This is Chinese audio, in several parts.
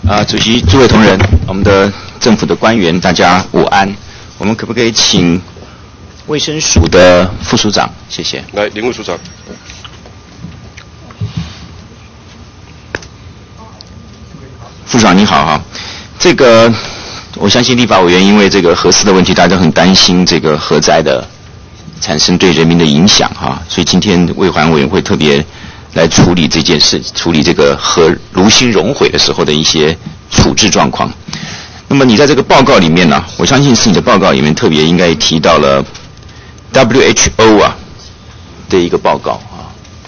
主席、诸位同仁，我们的政府的官员，大家午安。我们可不可以请卫生署的副署长？谢谢。 来，林副署长。 副署长你好哈，这个我相信立法委员因为这个核四的问题，大家很担心这个核灾的产生对人民的影响哈，所以今天卫环委员会特别来处理这件事，处理这个核炉心熔毁的时候的一些处置状况。那么你在这个报告里面呢，我相信是你的报告里面特别应该提到了 WHO 的一个报告啊。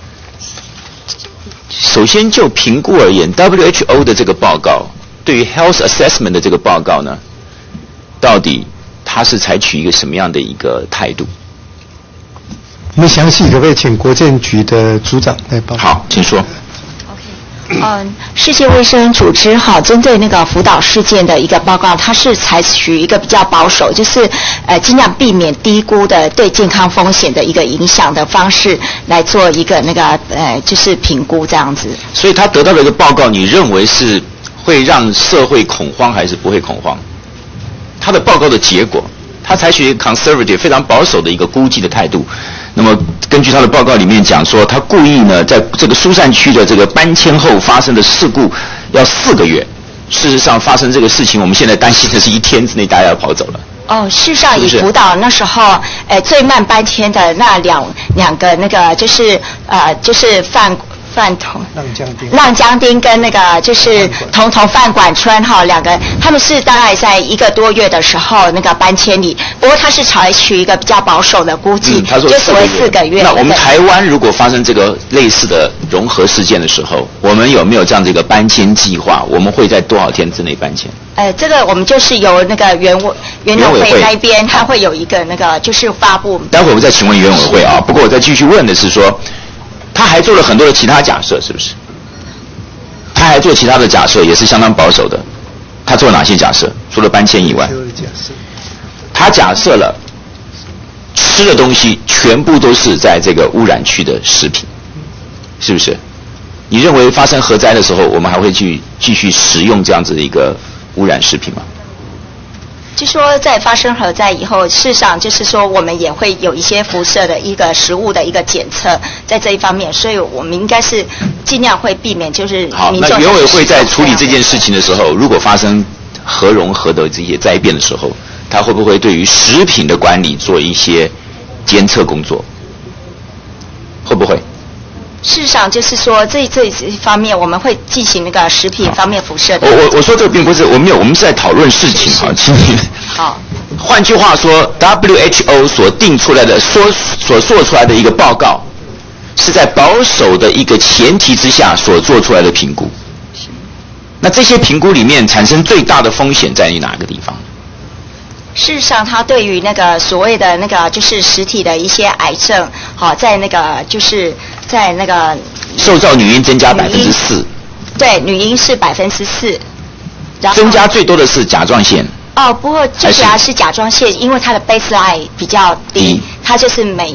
首先就评估而言 ，WHO 的这个报告对于 Health Assessment 的这个报告呢，到底它是采取一个什么样的一个态度？ 我们详细可不可以请国健局的组长来报告？ 好，请说。 世界卫生组织针对那个福岛事件的一个报告，它是采取一个比较保守，就是尽量避免低估的对健康风险的一个影响的方式来做一个那个就是评估这样子。 所以他得到的一个报告，你认为是会让社会恐慌还是不会恐慌？他的报告的结果，他采取一个 conservative 非常保守的一个估计的态度。那么根据他的报告里面讲说，他故意呢在这个疏散区的这个搬迁后发生的事故要4个月。事实上发生这个事情，我们现在担心的是1天之内大家要跑走了。 事实上以福岛那时候最慢搬迁的那两个那个就是浪江町跟那个就是同饭馆村两个，他们是大概在1个多月的时候那个搬迁里，不过他是采取一个比较保守的估计， 他说就所谓4个月。 那我们台湾如果发生这个类似的融合事件的时候，我们有没有这样的一个搬迁计划？我们会在多少天之内搬迁？ 这个我们就是由那个原委会那边，他会有一个那个就是发布。 待会我再请问原委会啊。不过我再继续问的是说，他还做了很多的其他假设，是不是？他还做其他的假设，也是相当保守的。他做哪些假设？除了搬迁以外，他假设了吃的东西全部都是在这个污染区的食品，是不是？你认为发生核灾的时候，我们还会继续食用这样子的一个污染食品吗？ 就说在发生核灾以后，事实上就是说我们也会有一些辐射的一个食物的一个检测，在这一方面，所以我们应该是尽量会避免就是好。那原委会在处理这件事情的时候，如果发生核融合的这些灾变的时候，他会不会对于食品的管理做一些监测工作？会不会？ 事实上就是说这一方面我们会进行那个食品方面辐射的。 我说这个并不是我们是在讨论事情啊，请你。 好。 换句话说 ，WHO 所定出来的所做出来的一个报告，是在保守的一个前提之下所做出来的评估。那这些评估里面产生最大的风险在于哪个地方？ 事实上，它对于那个所谓的那个就是实体的一些癌症，在那个就是在那个受兆女婴增加4%， 对，女婴是4%，然后增加最多的是甲状腺。 不过最主要是甲状腺，因为它的 baseline 比较低，它就是每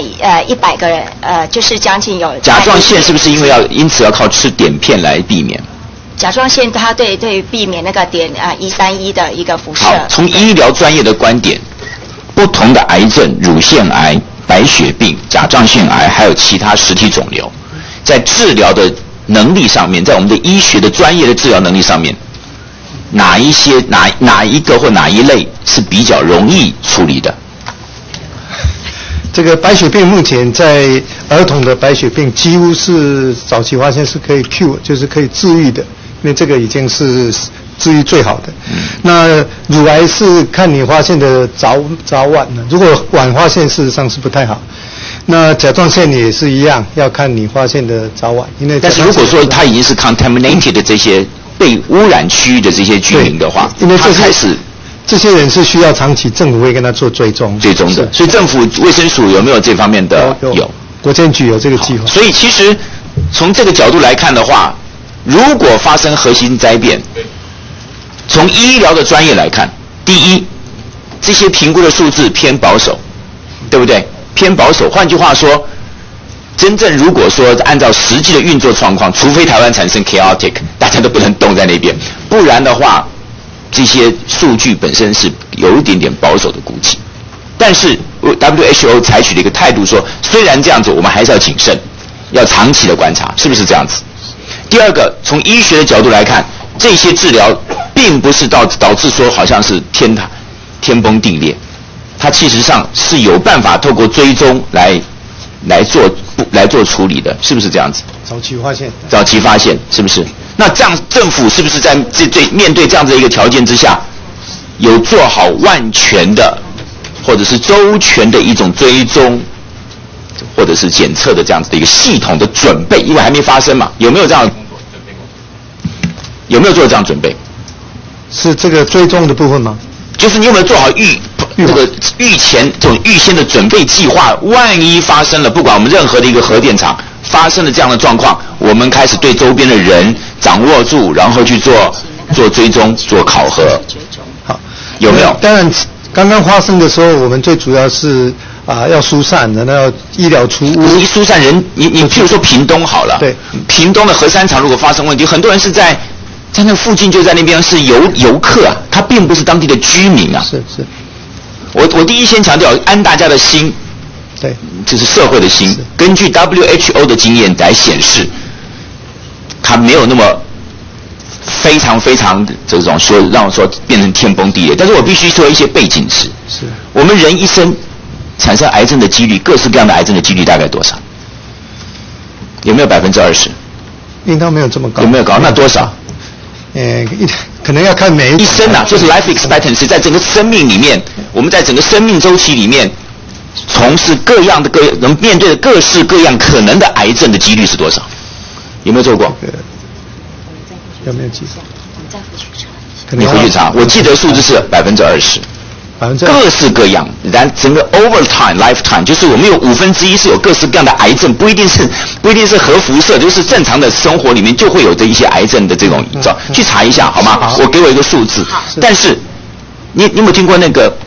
100个人就是将近有。 甲状腺是不是因此要靠吃碘片来避免？ 甲状腺它对于避免那个碘131的一个辐射。 好，从医疗专业的观点，不同的癌症，乳腺癌、白血病、甲状腺癌，还有其他实体肿瘤，在治疗的能力上面，在我们的医学的专业的治疗能力上面，哪一个或哪一类是比较容易处理的？ 这个白血病目前在儿童的白血病几乎是早期发现是可以 cure， 就是可以治愈的，因为这个已经是治愈最好的。那乳癌是看你发现的早晚了，如果晚发现事实上是不太好。那甲状腺也是一样，要看你发现的早晚，因为但是如果说它已经是 contaminated 的这些被污染区域的这些居民的话， 因为这些人是需要长期政府会跟他做追踪的， 所以政府卫生署有没有这方面的？有， 国健局有这个计划。 所以其实从这个角度来看的话，如果发生核心灾变，从医疗的专业来看，第一，这些评估的数字偏保守，对不对？偏保守。换句话说，真正如果说按照实际的运作状况，除非台湾产生 chaotic， 大家都不能动在那边， 不然的话，这些数据本身是有一点点保守的估计。但是 WHO 采取了一个态度说，虽然这样子，我们还是要谨慎，要长期的观察，是不是这样子？第二个，从医学的角度来看，这些治疗并不是导致说好像是天崩地裂，它其实上是有办法透过追踪来做处理的，是不是这样子？ 早期发现， 早期发现，是不是？那这样政府是不是在面对这样的一个条件之下，有做好万全的或者是周全的一种追踪或者是检测的这样子的一个系统的准备？因为还没发生嘛，有没有这样的工作准备过？有没有做这样准备？ 是这个追踪的部分吗？ 就是你有没有做好预先的准备计划？万一发生了，不管我们任何的一个核电厂发生了这样的状况，我们开始对周边的人掌握住，然后去做追踪、做考核。 好， 有没有？ 当然，刚刚发生的时候，我们最主要是要疏散的，那要医疗出屋。 一疏散人，你譬如说屏东好了， 对， 屏东的核三厂如果发生问题，很多人是在那附近，就在那边是游客啊，他并不是当地的居民啊。 是。 我第一先强调安大家的心， 对， 这是社会的心。根据 WHO 的经验来显示，它没有那么非常这种让我说变成天崩地裂。但是我必须说一些背景值。 是我们人一生产生癌症的几率，各式各样的癌症的几率大概多少？有没有20%？ 应当没有这么高。 有没有高？那多少？ 可能要看每一生啊，就是 life expectancy， 在整个生命里面，我们在整个生命周期里面，从事能面对的各式各样可能的癌症的几率是多少？有没有做过？ 有没有记？ 我们再回去查一下。 你回去查，我记得数字是20%。各式各样，然整个 lifetime 就是我们有1/5是有各式各样的癌症，不一定是核辐射，就是正常的生活里面就会有的一些癌症的这种征兆，去查一下好吗？我给我一个数字。但是你有没有听过那个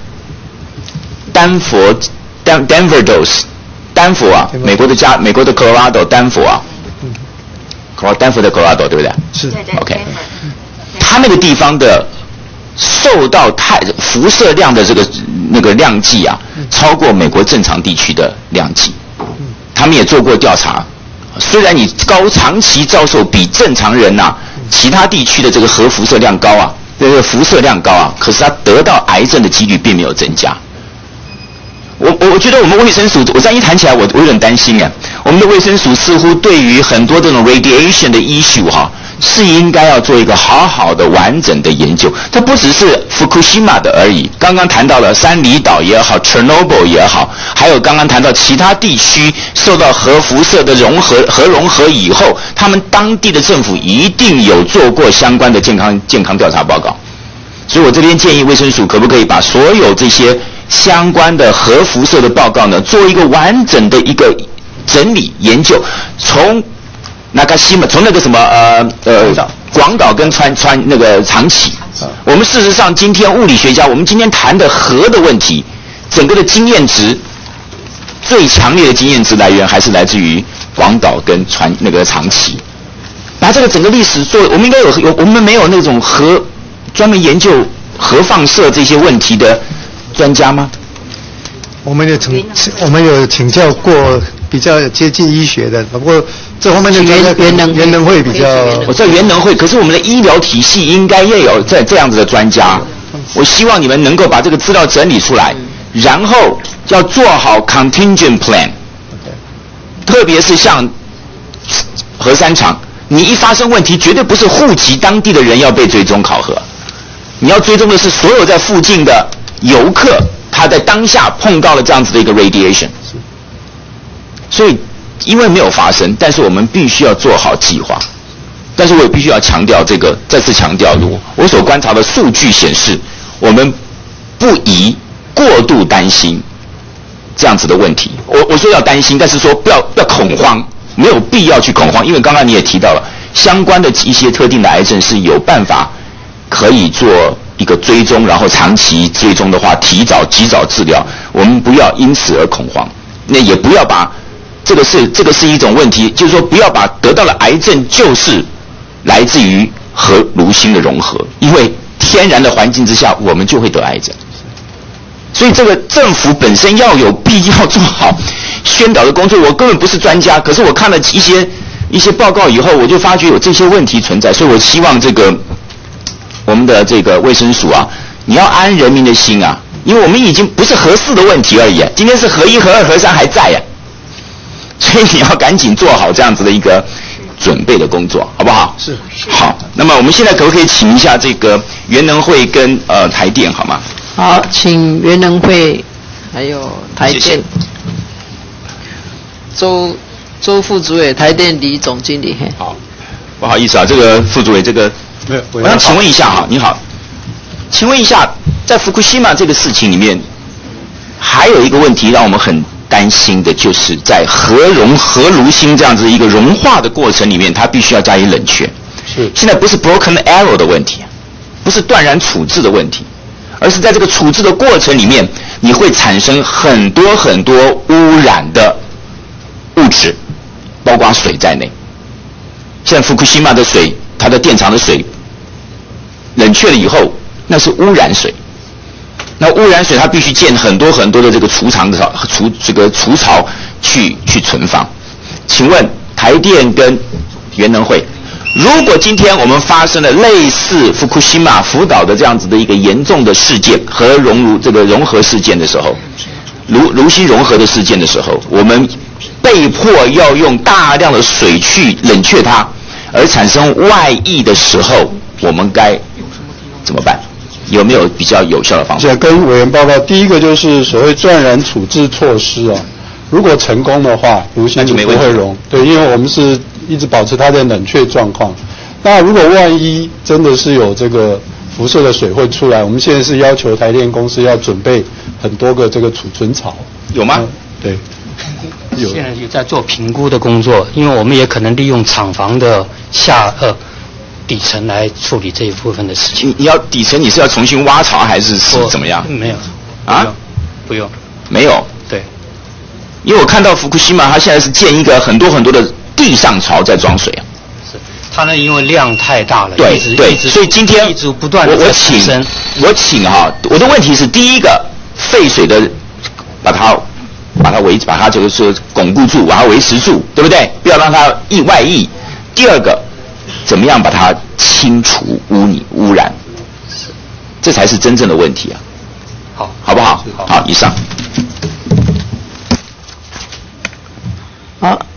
Denver dose？ 丹佛啊，美国的 Colorado 丹佛啊，丹佛的 Colorado 对不对？ 是。 OK， 它那个地方的受到辐射量的那个量级啊，超过美国正常地区的量级。他们也做过调查，虽然你长期遭受比正常人其他地区的这个核辐射量高啊，这个辐射量高啊，可是他得到癌症的几率并没有增加。我觉得我们卫生署，我这样一谈起来，我有点担心啊。我们的卫生署似乎对于很多这种 radiation 的 issue 是应该要做一个好好的完整的研究。它不只是 Fukushima 的而已，刚刚谈到了三里岛也好 Chernobyl 也好，还有刚刚谈到其他地区受到核辐射的核融合以后，他们当地的政府一定有做过相关的健康调查报告。所以我这边建议卫生署可不可以把所有这些相关的核辐射的报告呢，做一个完整的一个整理研究，从那个什么广岛跟那个长崎，我们事实上今天物理学家，我们今天谈的核的问题，整个的经验值最强烈的经验值来源还是来自于广岛跟那个长崎。把这个整个历史做，我们应该我们没有那种专门研究核放射这些问题的专家吗？ 我们有请教过比较接近医学的，不过这方面的原能会比较。 我知道原能会，可是我们的医疗体系应该也有这样子的专家。我希望你们能够把这个资料整理出来，然后要做好 contingent plan， 特别是像核三厂，你一发生问题，绝对不是户籍当地的人要被追踪考核，你要追踪的是所有在附近的游客，他在当下碰到了这样子的一个 radiation。所以因为没有发生，但是我们必须要做好计划。但是我也必须要强调再次强调，我所观察的数据显示，我们不宜过度担心这样子的问题。我说要担心，但是说不要恐慌，没有必要去恐慌，因为刚刚你也提到了，相关的一些特定的癌症是有办法可以做一个追踪，然后长期追踪的话，及早治疗。我们不要因此而恐慌，那也不要把这个是一种问题，就是说不要把得到了癌症就是来自于和炉心的融合，因为天然的环境之下，我们就会得癌症。所以这个政府本身要有必要做好宣导的工作。我根本不是专家，可是我看了一些报告以后，我就发觉有这些问题存在，所以我希望这个我们的这个卫生署啊，你要安人民的心啊，因为我们已经不是核4的问题而已，今天是核1、核2、核3还在呀，所以你要赶紧做好这样子的一个准备的工作，好不好？ 是。 好，那么我们现在可不可以请一下这个原能会跟台电好吗？ 好，请原能会还有台电谢谢周副主委、台电李总经理。 好，不好意思啊，这个副主委，这个没有， 我想请问一下哈，你好，请问一下，在福库西玛这个事情里面，还有一个问题让我们很担心的，就是在核炉心这样子一个融化的过程里面，它必须要加以冷却。 是。 现在不是 broken arrow 的问题，不是断然处置的问题，而是在这个处置的过程里面，你会产生很多很多污染的物质，包括水在内。现在福库西玛的水，它的电厂的水冷却了以后，那是污染水。那污染水它必须建很多很多的这个储槽去存放。请问台电跟原能会，如果今天我们发生了类似福库西玛福岛的这样子的一个严重的事件，核融合事件的时候，炉心融合的事件的时候，我们被迫要用大量的水去冷却它，而产生外溢的时候，我们该怎么办？有没有比较有效的方法？ 跟委员报告，第一个就是所谓断然处置措施啊，如果成功的话，炉心就不会融。对，因为我们是一直保持它的冷却状况。那如果万一真的是有这个辐射的水会出来，我们现在是要求台电公司要准备很多个这个储存槽。 有吗？ 对。 现在有在做评估的工作，因为我们也可能利用厂房的底层来处理这一部分的事情。 你要底层，你是要重新挖槽还是怎么样？ 没有啊， 不用， 没有。 对， 因为我看到福库西玛，它现在是建一个很多很多的地上槽在装水啊。 是，它呢因为量太大了， 对，所以今天一直不断的我请哈，我的问题是第一个废水的把它这个是巩固住，把它维持住，对不对？不要让它外溢。第二个，怎么样把它清除污染？这才是真正的问题啊！好不好？好，以上。 好。